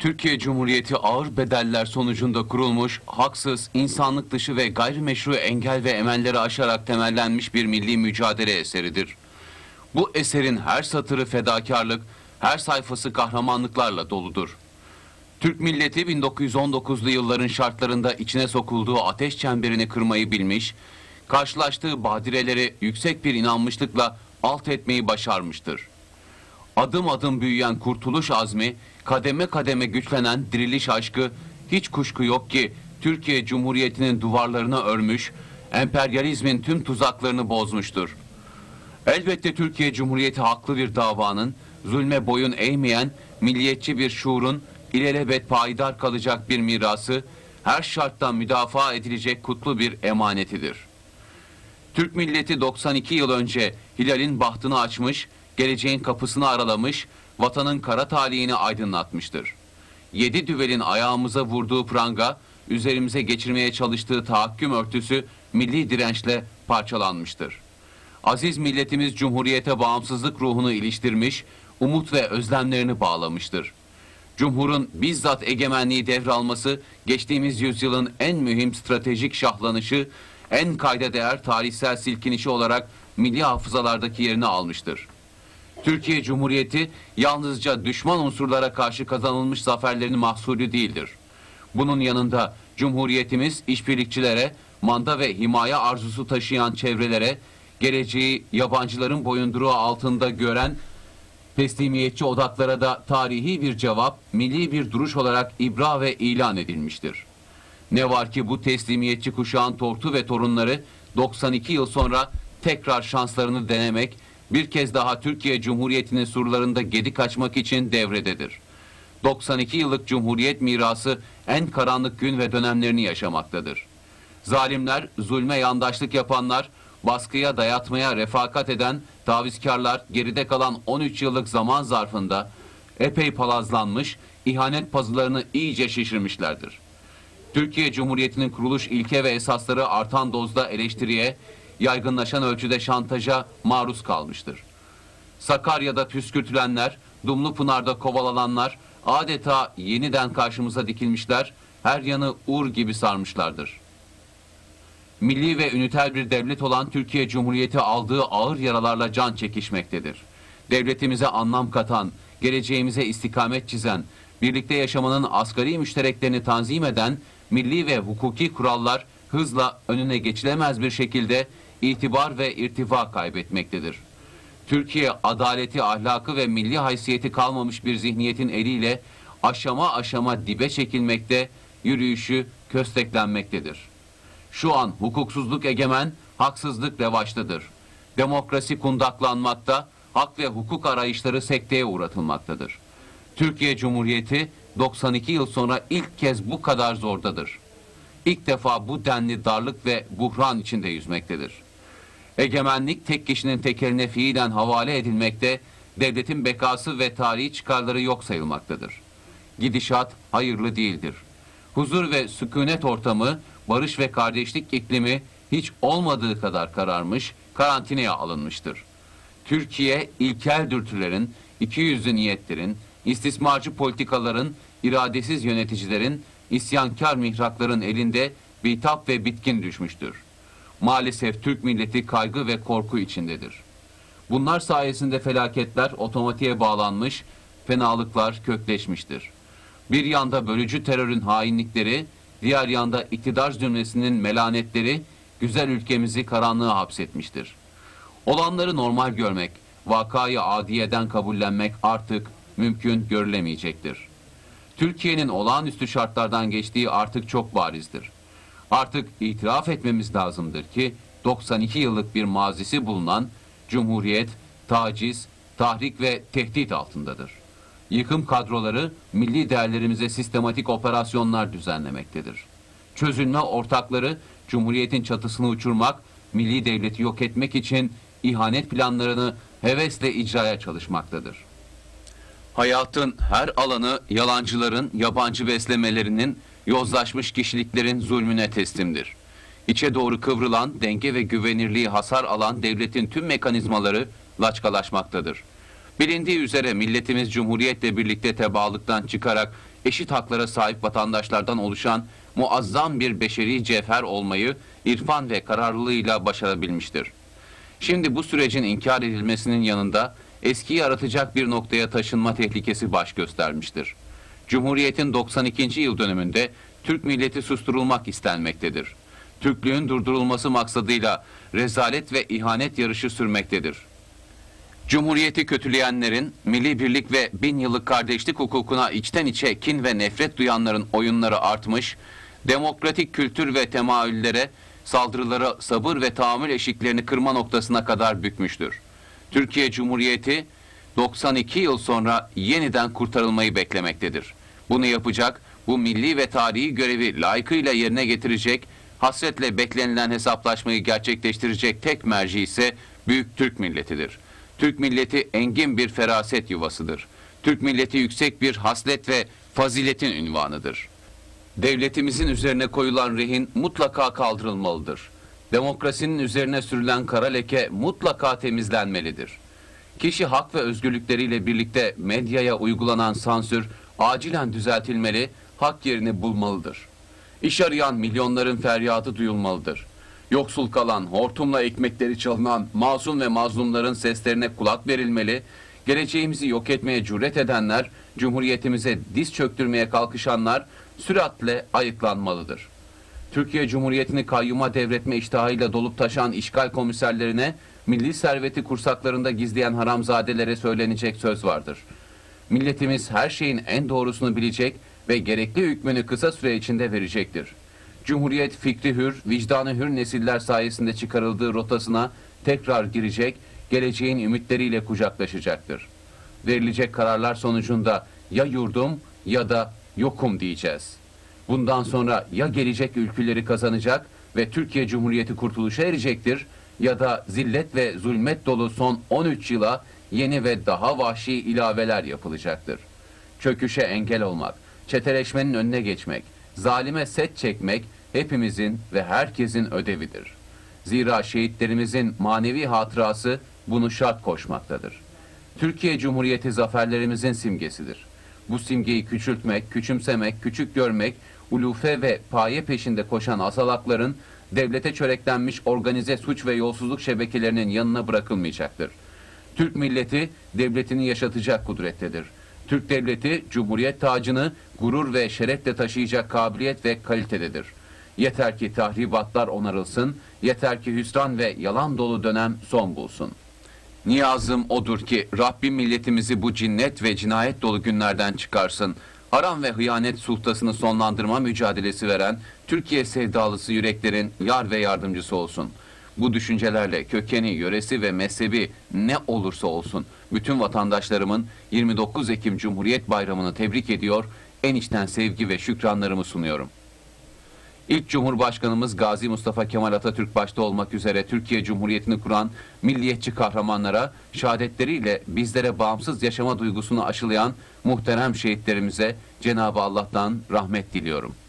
Türkiye Cumhuriyeti ağır bedeller sonucunda kurulmuş, haksız, insanlık dışı ve gayrimeşru engel ve emelleri aşarak temellenmiş bir milli mücadele eseridir. Bu eserin her satırı fedakarlık, her sayfası kahramanlıklarla doludur. Türk milleti 1919'lu yılların şartlarında içine sokulduğu ateş çemberini kırmayı bilmiş, karşılaştığı badireleri yüksek bir inanmışlıkla alt etmeyi başarmıştır. Adım adım büyüyen kurtuluş azmi, kademe kademe güçlenen diriliş aşkı, hiç kuşku yok ki Türkiye Cumhuriyeti'nin duvarlarını örmüş, emperyalizmin tüm tuzaklarını bozmuştur. Elbette Türkiye Cumhuriyeti haklı bir davanın, zulme boyun eğmeyen, milliyetçi bir şuurun, ilelebet payidar kalacak bir mirası, her şarttan müdafaa edilecek kutlu bir emanetidir. Türk milleti 92 yıl önce hilalin bahtını açmış, geleceğin kapısını aralamış, vatanın kara talihini aydınlatmıştır. 7 düvelin ayağımıza vurduğu pranga, üzerimize geçirmeye çalıştığı tahakküm örtüsü milli dirençle parçalanmıştır. Aziz milletimiz Cumhuriyete bağımsızlık ruhunu iliştirmiş, umut ve özlemlerini bağlamıştır. Cumhur'un bizzat egemenliği devralması, geçtiğimiz yüzyılın en mühim stratejik şahlanışı, en kayda değer tarihsel silkinişi olarak milli hafızalardaki yerini almıştır. Türkiye Cumhuriyeti yalnızca düşman unsurlara karşı kazanılmış zaferlerin mahsulü değildir. Bunun yanında Cumhuriyetimiz işbirlikçilere, manda ve himaye arzusu taşıyan çevrelere, geleceği yabancıların boyunduruğu altında gören teslimiyetçi odaklara da tarihi bir cevap, milli bir duruş olarak ibra ve ilan edilmiştir. Ne var ki bu teslimiyetçi kuşağın tortu ve torunları 92 yıl sonra tekrar şanslarını denemek, bir kez daha Türkiye Cumhuriyeti'nin surlarında gedik açmak için devrededir. 92 yıllık Cumhuriyet mirası en karanlık gün ve dönemlerini yaşamaktadır. Zalimler, zulme yandaşlık yapanlar, baskıya dayatmaya refakat eden tavizkarlar geride kalan 13 yıllık zaman zarfında epey palazlanmış, ihanet pazılarını iyice şişirmişlerdir. Türkiye Cumhuriyeti'nin kuruluş ilke ve esasları artan dozda eleştiriye, yaygınlaşan ölçüde şantaja maruz kalmıştır. Sakarya'da püskürtülenler, Dumlupınar'da kovalananlar adeta yeniden karşımıza dikilmişler, her yanı ur gibi sarmışlardır. Milli ve üniter bir devlet olan Türkiye Cumhuriyeti aldığı ağır yaralarla can çekişmektedir. Devletimize anlam katan, geleceğimize istikamet çizen, birlikte yaşamanın asgari müştereklerini tanzim eden milli ve hukuki kurallar hızla önüne geçilemez bir şekilde itibar ve irtifa kaybetmektedir. Türkiye adaleti, ahlakı ve milli haysiyeti kalmamış bir zihniyetin eliyle aşama aşama dibe çekilmekte, yürüyüşü kösteklenmektedir. Şu an hukuksuzluk egemen, haksızlık revaçtadır. Demokrasi kundaklanmakta, hak ve hukuk arayışları sekteye uğratılmaktadır. Türkiye Cumhuriyeti 92 yıl sonra ilk kez bu kadar zordadır. İlk defa bu denli darlık ve buhran içinde yüzmektedir. Egemenlik tek kişinin tekeline fiilen havale edilmekte, devletin bekası ve tarihi çıkarları yok sayılmaktadır. Gidişat hayırlı değildir. Huzur ve sükunet ortamı, barış ve kardeşlik iklimi hiç olmadığı kadar kararmış, karantinaya alınmıştır. Türkiye ilkel dürtülerin, ikiyüzlü niyetlerin, istismarcı politikaların, iradesiz yöneticilerin, isyankar mihrakların elinde bitap ve bitkin düşmüştür. Maalesef Türk milleti kaygı ve korku içindedir. Bunlar sayesinde felaketler otomatiğe bağlanmış, fenalıklar kökleşmiştir. Bir yanda bölücü terörün hainlikleri, diğer yanda iktidar zümresinin melanetleri güzel ülkemizi karanlığa hapsetmiştir. Olanları normal görmek, vakayı adiyeden kabullenmek artık mümkün görülemeyecektir. Türkiye'nin olağanüstü şartlardan geçtiği artık çok barizdir. Artık itiraf etmemiz lazımdır ki 92 yıllık bir mazisi bulunan Cumhuriyet, taciz, tahrik ve tehdit altındadır. Yıkım kadroları milli değerlerimize sistematik operasyonlar düzenlemektedir. Çözülme ortakları Cumhuriyet'in çatısını uçurmak, milli devleti yok etmek için ihanet planlarını hevesle icraya çalışmaktadır. Hayatın her alanı yalancıların, yabancı beslemelerinin, yozlaşmış kişiliklerin zulmüne teslimdir. İçe doğru kıvrılan, denge ve güvenirliği hasar alan devletin tüm mekanizmaları laçkalaşmaktadır. Bilindiği üzere milletimiz Cumhuriyetle birlikte tebaalıktan çıkarak eşit haklara sahip vatandaşlardan oluşan muazzam bir beşeri cevher olmayı irfan ve kararlılığıyla başarabilmiştir. Şimdi bu sürecin inkar edilmesinin yanında eskiyi yaratacak bir noktaya taşınma tehlikesi baş göstermiştir. Cumhuriyetin 92. yıl dönümünde Türk milleti susturulmak istenmektedir. Türklüğün durdurulması maksadıyla rezalet ve ihanet yarışı sürmektedir. Cumhuriyeti kötüleyenlerin, milli birlik ve 1000 yıllık kardeşlik hukukuna içten içe kin ve nefret duyanların oyunları artmış, demokratik kültür ve temayüllere, saldırılara sabır ve tahammül eşiklerini kırma noktasına kadar bükmüştür. Türkiye Cumhuriyeti 92 yıl sonra yeniden kurtarılmayı beklemektedir. Bunu yapacak, bu milli ve tarihi görevi layıkıyla yerine getirecek, hasretle beklenilen hesaplaşmayı gerçekleştirecek tek merci ise Büyük Türk milletidir. Türk milleti engin bir feraset yuvasıdır. Türk milleti yüksek bir haslet ve faziletin ünvanıdır. Devletimizin üzerine koyulan rehin mutlaka kaldırılmalıdır. Demokrasinin üzerine sürülen kara leke mutlaka temizlenmelidir. Kişi hak ve özgürlükleriyle birlikte medyaya uygulanan sansür acilen düzeltilmeli, hak yerini bulmalıdır. İş arayan milyonların feryadı duyulmalıdır. Yoksul kalan, hortumla ekmekleri çalınan masum ve mazlumların seslerine kulak verilmeli, geleceğimizi yok etmeye cüret edenler, Cumhuriyetimize diz çöktürmeye kalkışanlar süratle ayıklanmalıdır. Türkiye Cumhuriyeti'ni kayyuma devretme iştahıyla dolup taşan işgal komiserlerine, milli serveti kursaklarında gizleyen haramzadelere söylenecek söz vardır. Milletimiz her şeyin en doğrusunu bilecek ve gerekli hükmünü kısa süre içinde verecektir. Cumhuriyet fikri hür, vicdanı hür nesiller sayesinde çıkarıldığı rotasına tekrar girecek, geleceğin ümitleriyle kucaklaşacaktır. Verilecek kararlar sonucunda ya yurdum ya da yokum diyeceğiz. Bundan sonra ya gelecek ülküleri kazanacak ve Türkiye Cumhuriyeti kurtuluşa erecektir ya da zillet ve zulmet dolu son 13 yıla yeni ve daha vahşi ilaveler yapılacaktır. Çöküşe engel olmak, çeteleşmenin önüne geçmek, zalime set çekmek hepimizin ve herkesin ödevidir. Zira şehitlerimizin manevi hatırası bunu şart koşmaktadır. Türkiye Cumhuriyeti zaferlerimizin simgesidir. Bu simgeyi küçültmek, küçümsemek, küçük görmek, ulufe ve paye peşinde koşan asalakların devlete çöreklenmiş organize suç ve yolsuzluk şebekelerinin yanına bırakılmayacaktır. Türk milleti devletini yaşatacak kudrettedir. Türk devleti Cumhuriyet tacını gurur ve şerefle taşıyacak kabiliyet ve kalitededir. Yeter ki tahribatlar onarılsın, yeter ki hüsran ve yalan dolu dönem son bulsun. Niyazım odur ki Rabbim milletimizi bu cinnet ve cinayet dolu günlerden çıkarsın. Haram ve hıyanet sultasını sonlandırma mücadelesi veren Türkiye sevdalısı yüreklerin yar ve yardımcısı olsun. Bu düşüncelerle kökeni, yöresi ve mezhebi ne olursa olsun bütün vatandaşlarımın 29 Ekim Cumhuriyet Bayramı'nı tebrik ediyor, en içten sevgi ve şükranlarımı sunuyorum. İlk Cumhurbaşkanımız Gazi Mustafa Kemal Atatürk başta olmak üzere Türkiye Cumhuriyeti'ni kuran milliyetçi kahramanlara, şehadetleriyle bizlere bağımsız yaşama duygusunu aşılayan muhterem şehitlerimize Cenab-ı Allah'tan rahmet diliyorum.